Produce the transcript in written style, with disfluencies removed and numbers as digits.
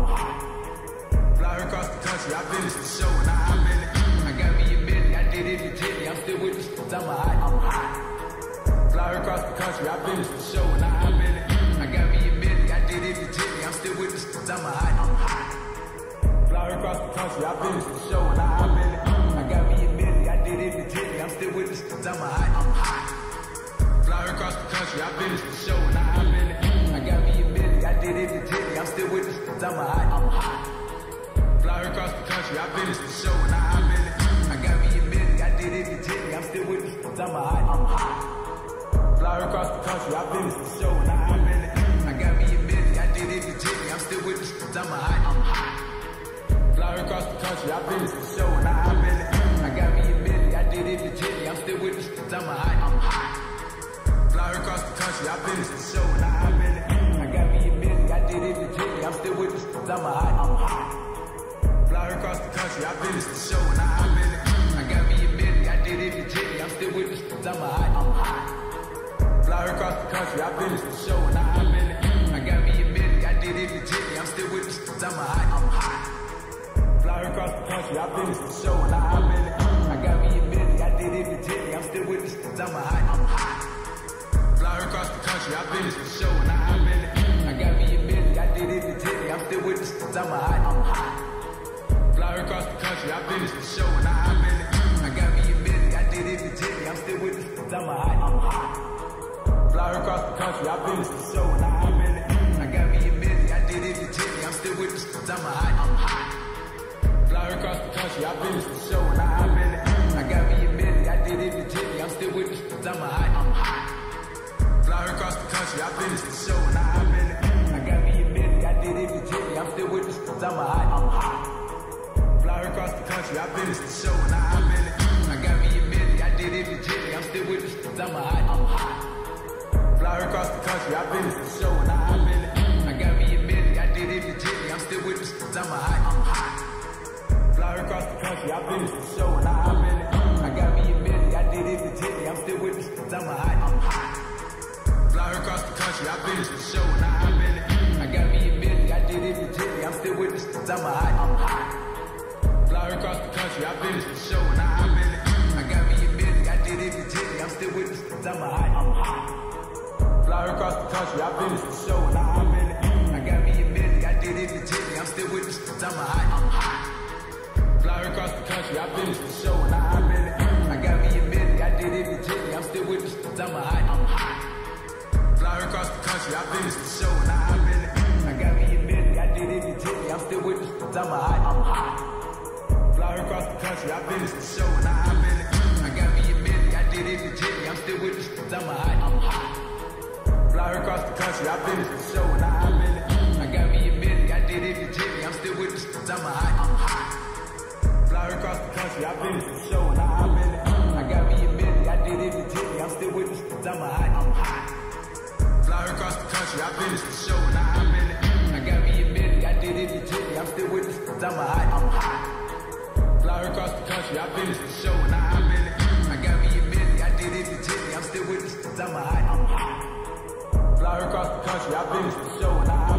Fly across the country, I finished the show and I'm in it. I got me a million, I did it in Jimmy, I'm still with the streets, I'm hot. Fly across the country, I finished the show and I'm in it. I got me a million, I did it in Jimmy, I'm still with the streets, I'm hot. Fly across the country, I finished the show and I'm in it. I got me a million, I did it in Jimmy, I'm still with the streets, I'm hot. Fly across the country, I finished the show and I'm in it. I got me a million, I did it in Jimmy, I'm still with the streets, I'm hot. Fly across the country, I finished the show and I'm in it. I got me a million, I did it in Jimmy, I'm still with the streets, I'm hot. Fly across the country, I finished the show and I'm in it. I got me a million, I did it in Jimmy, I'm still with the streets, I'm hot. Fly across the country, I finished the show and I'm in it. I got me a million, I did it in Jimmy, I'm still with the streets, I'm hot. Fly across the country, I finished the show and I'm in it. I got me a million, I did it in Jimmy, I'm still with the streets, I'm hot. Fly across the country, I finished the show and I'm in it. I got me a million, I did it in Jimmy, I'm still with the streets, I'm hot. Fly across the country, I finished the show and I'm in it. I got me a million, I did it in Jimmy, I'm still with the streets, I'm hot. Fly across the country, I finished the show and I'm in it. I got me a million, I did it in Jimmy, I'm still with the streets, I'm hot. Fly across the country, I finished the show and I'm in it. I got me a million, I did it in Jimmy, I'm still with the streets, I'm hot. Fly across the country, I finished the show and I'm in it. I got me a million, I did it in Jimmy, I'm still with the streets, I'm hot. Fly across the country, I finished the show and I'm in it. I got me a million, I did it in Jimmy, I'm still with the streets, I'm hot. Fly across the country, I finished the show and I'm in it. I got me a million, I did it in Jimmy, I'm still with the streets, I'm hot. Fly across the country, I finished the show and I'm in it. I got me a million, I did it in Jimmy, I'm still with the streets, I'm hot. Fly across the country, I finished the show and I'm in it. I got me a million, I did it in Jimmy, I'm still with the streets, I'm hot. Fly across the country, I finished the show and I'm in it. I got me a million, I did it in Jimmy, I'm still with the streets, I'm hot. Fly across the country, I finished the show and I'm in it. I got me a million, I did it in Jimmy, I'm still with the streets, I'm hot. Fly across the country, I finished the show and I'm in it. I got me a million, I did it in Jimmy, I'm still with the streets, I'm hot. Fly across the country, I finished the show and I'm in it. I got me a million, I did it in Jimmy, I'm still with the streets, I'm hot. Fly across the country, I finished the show and I'm in it. I got me a million, I did it in Jimmy, I'm still with the streets, I'm hot. Fly across the country, I finished the show and I'm in it. I got me a million, I did it in Jimmy, I'm still with the streets, I'm hot. Fly across the country, I finished the show and I'm in it. I got me a million, I did it in Jimmy, I'm still with the streets, I'm hot. Fly across the country, I finished the show and I'm in it. I got me a million, I did it in Jimmy, I'm still with the streets, I'm hot. Fly across the country, I finished the show and I'm in it. I got me a million, I did it in Jimmy, I'm still with the streets, I'm hot. Fly across the country, I finished the show and I'm in it. I got me a million, I did it in Jimmy, I'm still with the streets, I'm hot. Fly across the country, I finished the show and I'm in it. I got me a million, I did it in Jimmy, I'm still with the streets, I'm hot. Fly across the country, I finished the show and I'm in it. I got me a million, I did it in Jimmy, I'm still with the streets, I'm hot. Fly across the country, I finished the show and I'm